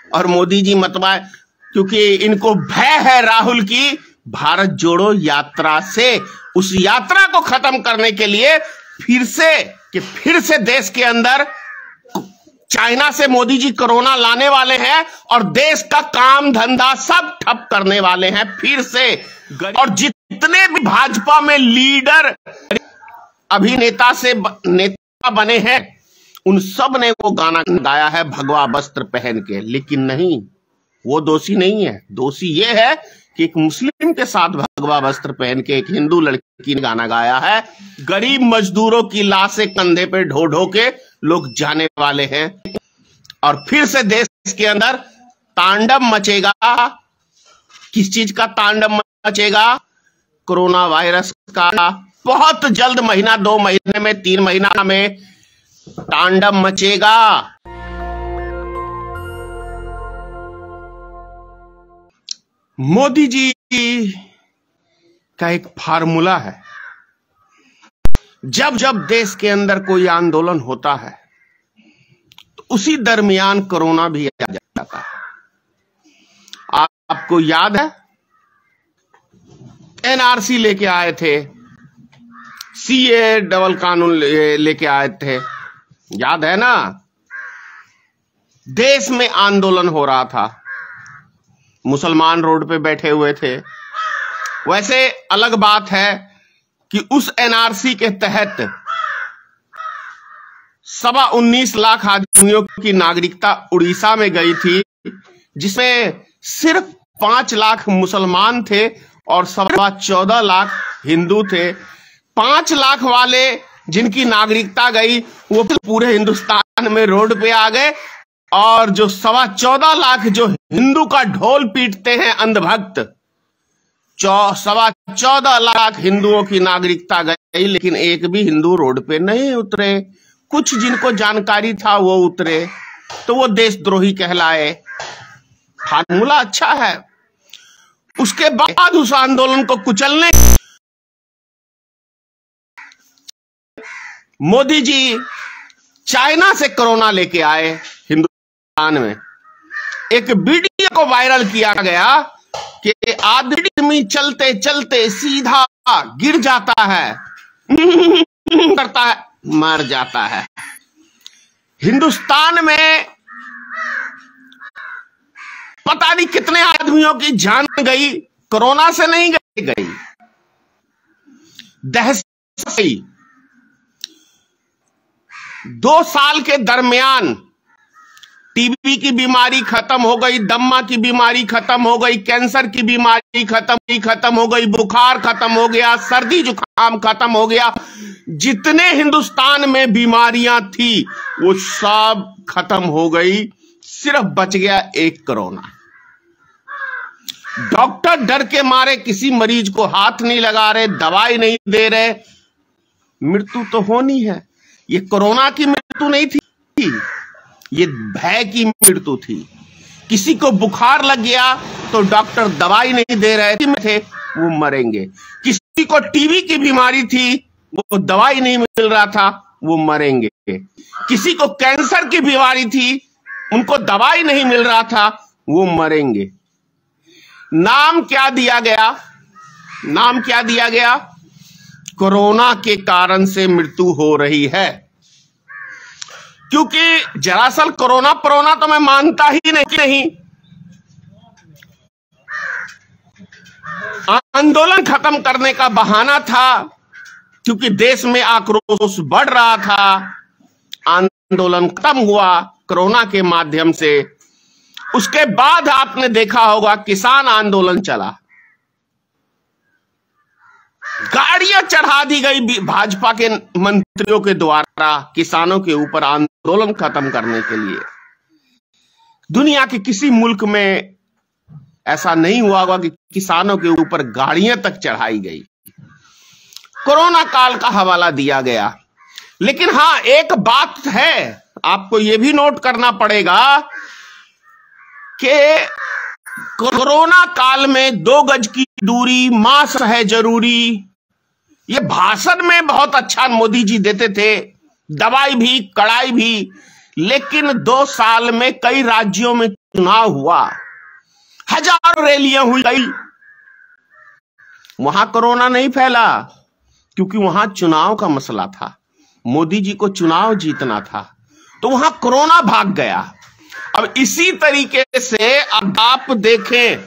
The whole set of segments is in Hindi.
और मोदी जी मतवाए, क्योंकि इनको भय है राहुल की भारत जोड़ो यात्रा से। उस यात्रा को खत्म करने के लिए फिर से देश के अंदर चाइना से मोदी जी कोरोना लाने वाले हैं और देश का काम धंधा सब ठप करने वाले हैं फिर से। और जितने भी भाजपा में लीडर अभिनेता से नेता बने हैं, उन सब ने वो गाना गाया है भगवा वस्त्र पहन के, लेकिन नहीं, वो दोषी नहीं है। दोषी ये है कि एक मुस्लिम के साथ भगवा वस्त्र पहन के एक हिंदू लड़की ने गाना गाया है। गरीब मजदूरों की लाशें कंधे पे ढो ढो के लोग जाने वाले हैं और फिर से देश के अंदर तांडव मचेगा। किस चीज का तांडव मचेगा? कोरोना वायरस का। बहुत जल्द, महीना 2 महीने में, 3 महीना में तांडव मचेगा। मोदी जी का एक फार्मूला है, जब जब देश के अंदर कोई आंदोलन होता है तो उसी दरमियान कोरोना भी आ जाता है। आपको याद है, एनआरसी लेके आए थे, सीए डबल कानून लेके आए थे, याद है ना? देश में आंदोलन हो रहा था, मुसलमान रोड पे बैठे हुए थे। वैसे अलग बात है कि उस एनआरसी के तहत 19.25 लाख आदमियों की नागरिकता उड़ीसा में गई थी, जिसमें सिर्फ 5 लाख मुसलमान थे और 14.25 लाख हिंदू थे। 5 लाख वाले जिनकी नागरिकता गई वो पूरे हिंदुस्तान में रोड पे आ गए, और जो 14.25 लाख जो हिंदू का ढोल पीटते हैं अंधभक्त, 14.25 लाख हिंदुओं की नागरिकता गई, लेकिन एक भी हिंदू रोड पे नहीं उतरे। कुछ जिनको जानकारी था वो उतरे, तो वो देशद्रोही कहलाए। फार्मूला अच्छा है। उसके बाद उस आंदोलन को कुचलने मोदी जी चाइना से कोरोना लेके आए हिंदुस्तान में। एक वीडियो को वायरल किया गया कि आदमी चलते चलते सीधा गिर जाता है, करता है, मर जाता है। हिंदुस्तान में पता नहीं कितने आदमियों की जान गई, कोरोना से नहीं गई, दहशत से। 2 साल के दरमियान टीबी की बीमारी खत्म हो गई, दम्मा की बीमारी खत्म हो गई, कैंसर की बीमारी खत्म हो गई, बुखार खत्म हो गया, सर्दी जुकाम खत्म हो गया। जितने हिंदुस्तान में बीमारियां थी वो सब खत्म हो गई, सिर्फ बच गया एक कोरोना। डॉक्टर डर के मारे किसी मरीज को हाथ नहीं लगा रहे, दवाई नहीं दे रहे। मृत्यु तो होनी है। ये कोरोना की मृत्यु नहीं थी, ये भय की मृत्यु थी। किसी को बुखार लग गया तो डॉक्टर दवाई नहीं दे रहे थे, वो मरेंगे। किसी को टीबी की बीमारी थी, वो दवाई नहीं मिल रहा था, वो मरेंगे। किसी को कैंसर की बीमारी थी, उनको दवाई नहीं मिल रहा था, वो मरेंगे। नाम क्या दिया गया? नाम क्या दिया गया? कोरोना के कारण से मृत्यु हो रही है। क्योंकि दरअसल कोरोना तो मैं मानता ही नहीं। आंदोलन खत्म करने का बहाना था, क्योंकि देश में आक्रोश बढ़ रहा था। आंदोलन खत्म हुआ कोरोना के माध्यम से। उसके बाद आपने देखा होगा किसान आंदोलन चला, गाड़ियां चढ़ा दी गई भाजपा के मंत्रियों के द्वारा किसानों के ऊपर आंदोलन खत्म करने के लिए। दुनिया के किसी मुल्क में ऐसा नहीं हुआ होगा कि किसानों के ऊपर गाड़ियां तक चढ़ाई गई। कोरोना काल का हवाला दिया गया। लेकिन हां, एक बात है, आपको यह भी नोट करना पड़ेगा कि कोरोना काल में 2 गज की दूरी, मास्क है जरूरी, ये भाषण में बहुत अच्छा मोदी जी देते थे, दवाई भी, कड़ाई भी। लेकिन 2 साल में कई राज्यों में चुनाव हुआ, हजारों रैलियां हुई गई, वहां कोरोना नहीं फैला, क्योंकि वहां चुनाव का मसला था, मोदी जी को चुनाव जीतना था, तो वहां कोरोना भाग गया। अब इसी तरीके से अब आप देखें,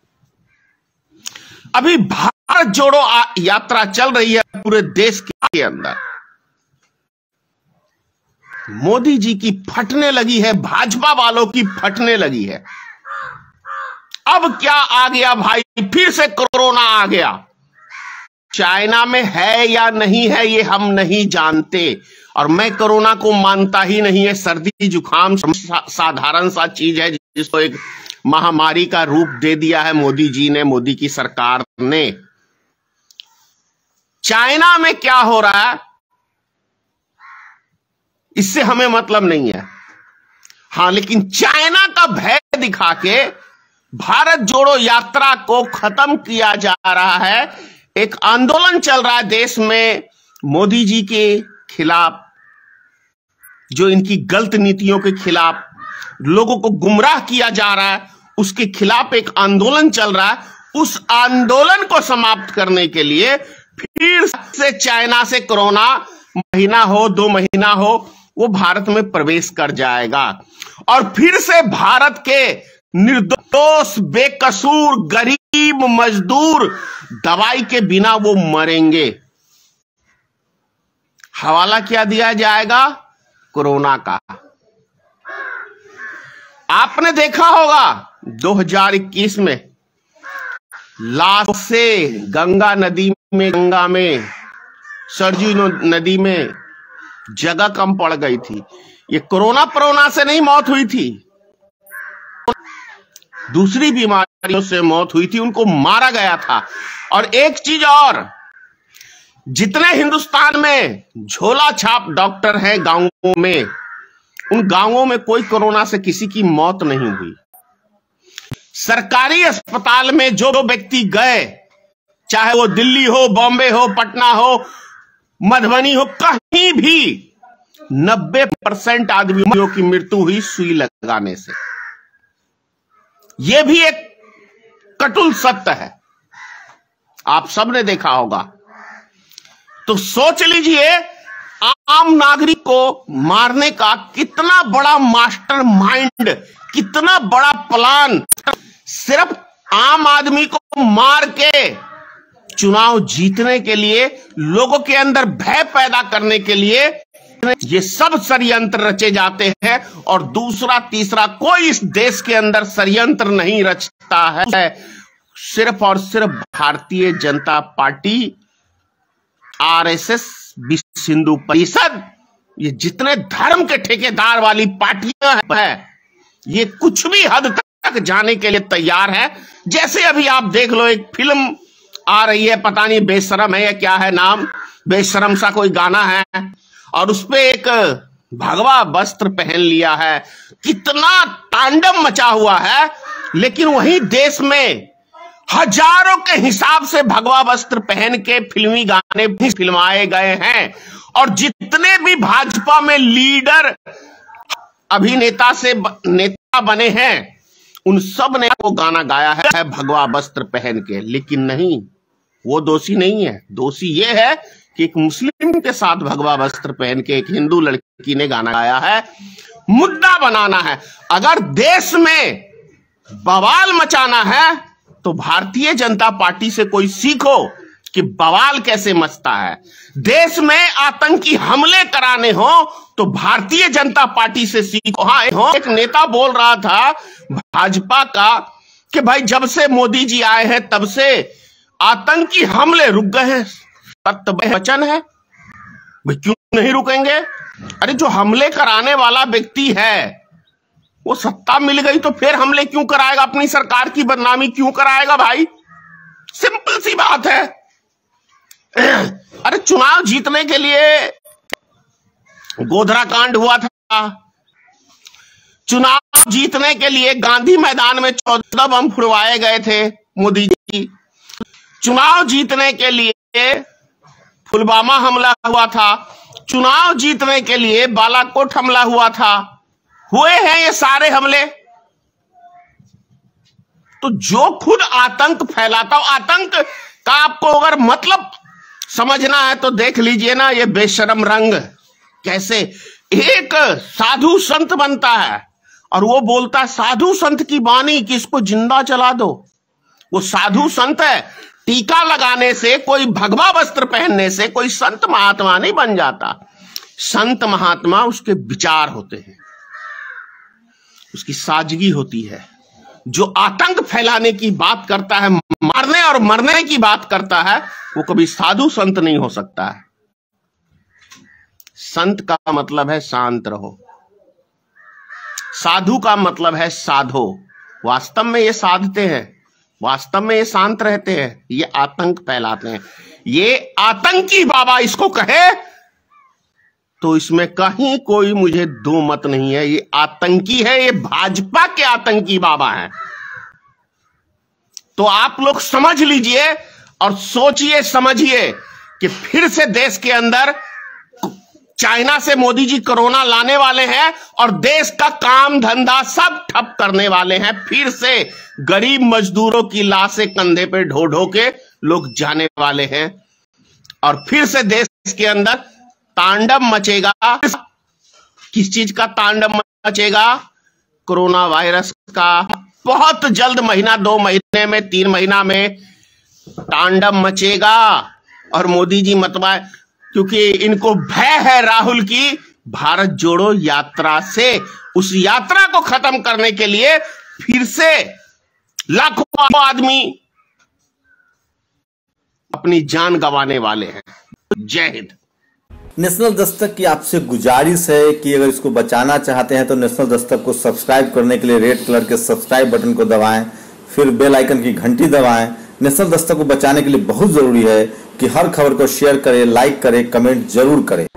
अभी भारत जोड़ो यात्रा चल रही है पूरे देश के अंदर, मोदी जी की फटने लगी है, भाजपा वालों की फटने लगी है। अब क्या आ गया भाई, फिर से कोरोना आ गया। चाइना में है या नहीं है ये हम नहीं जानते, और मैं कोरोना को मानता ही नहीं है। सर्दी जुकाम साधारण सा चीज है जिसको एक महामारी का रूप दे दिया है मोदी जी ने, मोदी की सरकार ने। चाइना में क्या हो रहा है इससे हमें मतलब नहीं है, हां, लेकिन चाइना का भय दिखा के भारत जोड़ो यात्रा को खत्म किया जा रहा है। एक आंदोलन चल रहा है देश में मोदी जी के खिलाफ, जो इनकी गलत नीतियों के खिलाफ लोगों को गुमराह किया जा रहा है, उसके खिलाफ एक आंदोलन चल रहा है। उस आंदोलन को समाप्त करने के लिए फिर से चाइना से कोरोना महीना हो 2 महीना हो वो भारत में प्रवेश कर जाएगा, और फिर से भारत के निर्दोष बेकसूर गरीब मजदूर दवाई के बिना वो मरेंगे। हवाला क्या दिया जाएगा कोरोना का। आपने देखा होगा 2021 में लाश से गंगा में सरजू नदी में जगह कम पड़ गई थी। ये कोरोना से नहीं मौत हुई थी, दूसरी बीमारियों से मौत हुई थी, उनको मारा गया था। और एक चीज और, जितने हिंदुस्तान में झोला छाप डॉक्टर हैं गांवों में, उन गांवों में कोई कोरोना से किसी की मौत नहीं हुई। सरकारी अस्पताल में जो व्यक्ति गए, चाहे वो दिल्ली हो, बॉम्बे हो, पटना हो, मधुबनी हो, कहीं भी 90% आदमियों की मृत्यु हुई सुई लगाने से। यह भी एक कटुल सत्य है, आप सबने देखा होगा। तो सोच लीजिए, आम नागरिक को मारने का कितना बड़ा मास्टर माइंड, कितना बड़ा प्लान, सिर्फ आम आदमी को मार के चुनाव जीतने के लिए, लोगों के अंदर भय पैदा करने के लिए ये सब षड्यंत्र रचे जाते हैं। और दूसरा तीसरा कोई इस देश के अंदर षड्यंत्र नहीं रचता है, सिर्फ और सिर्फ भारतीय जनता पार्टी, आरएसएस, विश्व हिंदू परिषद, ये जितने धर्म के ठेकेदार वाली पार्टियां हैं, ये कुछ भी हद तक जाने के लिए तैयार है। जैसे अभी आप देख लो, एक फिल्म आ रही है, पता नहीं बेशरम है या क्या है नाम, बेशरम सा कोई गाना है, और उसपे एक भगवा वस्त्र पहन लिया है, कितना तांडव मचा हुआ है। लेकिन वहीं देश में हजारों के हिसाब से भगवा वस्त्र पहन के फिल्मी गाने भी फिल्माए गए हैं, और जितने भी भाजपा में लीडर अभिनेता से नेता बने हैं, उन सब ने वो गाना गाया है भगवा वस्त्र पहन के। लेकिन नहीं, वो दोषी नहीं है, दोषी ये है कि एक मुस्लिम के साथ भगवा वस्त्र पहन के एक हिंदू लड़की ने गाना गाया है। मुद्दा बनाना है, अगर देश में बवाल मचाना है तो भारतीय जनता पार्टी से कोई सीखो कि बवाल कैसे मचता है। देश में आतंकी हमले कराने हो तो भारतीय जनता पार्टी से सीखो। हाँ, एक नेता बोल रहा था भाजपा का कि भाई जब से मोदी जी आए हैं तब से आतंकी हमले रुक गए हैं। सत्य वचन है, भाई क्यों नहीं रुकेंगे? अरे जो हमले कराने वाला व्यक्ति है वो सत्ता मिल गई तो फिर हमले क्यों कराएगा? अपनी सरकार की बदनामी क्यों कराएगा भाई? सिंपल सी बात है। अरे चुनाव जीतने के लिए गोधरा कांड हुआ था, चुनाव जीतने के लिए गांधी मैदान में 14 बम फुड़वाए गए थे मोदी जी, चुनाव जीतने के लिए पुलवामा हमला हुआ था, चुनाव जीतने के लिए बालाकोट हमला हुआ था। हुए हैं ये सारे हमले, तो जो खुद आतंक फैलाता हो, आतंक का आपको अगर मतलब समझना है तो देख लीजिए ना, ये बेशरम रंग कैसे एक साधु संत बनता है और वो बोलता है साधु संत की वाणी कि इसको जिंदा जला दो। वो साधु संत है, टीका लगाने से, कोई भगवा वस्त्र पहनने से कोई संत महात्मा नहीं बन जाता। संत महात्मा उसके विचार होते हैं, उसकी सादगी होती है। जो आतंक फैलाने की बात करता है, मारने और मरने की बात करता है, वो कभी साधु संत नहीं हो सकता है। संत का मतलब है शांत रहो, साधु का मतलब है साधो। वास्तव में ये साधते हैं, वास्तव में ये शांत रहते हैं, ये आतंक फैलाते हैं। ये आतंकी बाबा इसको कहे तो इसमें कहीं कोई मुझे दो मत नहीं है। ये आतंकी है, ये भाजपा के आतंकी बाबा हैं। तो आप लोग समझ लीजिए और सोचिए समझिए कि फिर से देश के अंदर चाइना से मोदी जी कोरोना लाने वाले हैं और देश का काम धंधा सब ठप करने वाले हैं। फिर से गरीब मजदूरों की लाशें कंधे पे ढो ढो के लोग जाने वाले हैं और फिर से देश के अंदर तांडव मचेगा। किस चीज का तांडव मचेगा? कोरोना वायरस का। बहुत जल्द, महीना, 2 महीने में, 3 महीना में तांडव मचेगा। और मोदी जी मतवा, क्योंकि इनको भय है राहुल की भारत जोड़ो यात्रा से, उस यात्रा को खत्म करने के लिए फिर से लाखों आदमी अपनी जान गंवाने वाले हैं। जय हिंद। नेशनल दस्तक की आपसे गुजारिश है कि अगर इसको बचाना चाहते हैं तो नेशनल दस्तक को सब्सक्राइब करने के लिए रेड कलर के सब्सक्राइब बटन को दबाएं, फिर बेल आइकन की घंटी दबाएं। नेशनल दस्तक को बचाने के लिए बहुत जरूरी है कि हर खबर को शेयर करें, लाइक करें, कमेंट जरूर करें।